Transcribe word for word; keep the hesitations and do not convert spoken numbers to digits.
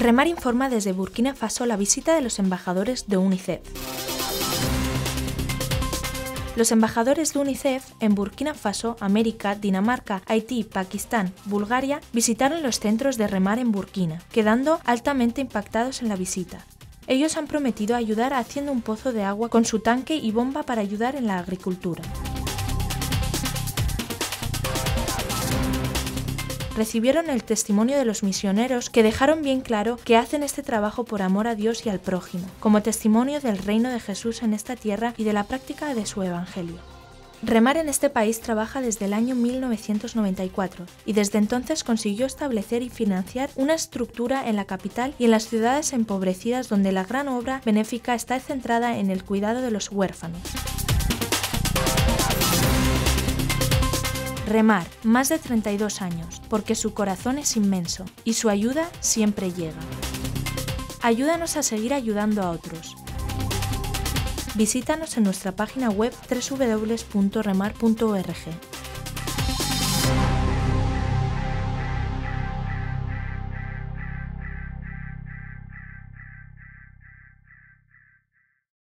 Remar informa desde Burkina Faso la visita de los embajadores de UNICEF. Los embajadores de UNICEF en Burkina Faso, América, Dinamarca, Haití, Pakistán, Bulgaria visitaron los centros de remar en Burkina, quedando altamente impactados en la visita. Ellos han prometido ayudar haciendo un pozo de agua con su tanque y bomba para ayudar en la agricultura. Recibieron el testimonio de los misioneros que dejaron bien claro que hacen este trabajo por amor a Dios y al prójimo, como testimonio del reino de Jesús en esta tierra y de la práctica de su evangelio. Remar en este país trabaja desde el año mil novecientos noventa y cuatro y desde entonces consiguió establecer y financiar una estructura en la capital y en las ciudades empobrecidas donde la gran obra benéfica está centrada en el cuidado de los huérfanos. Remar, más de treinta y dos años, porque su corazón es inmenso y su ayuda siempre llega. Ayúdanos a seguir ayudando a otros. Visítanos en nuestra página web doble u doble u doble u punto remar punto org.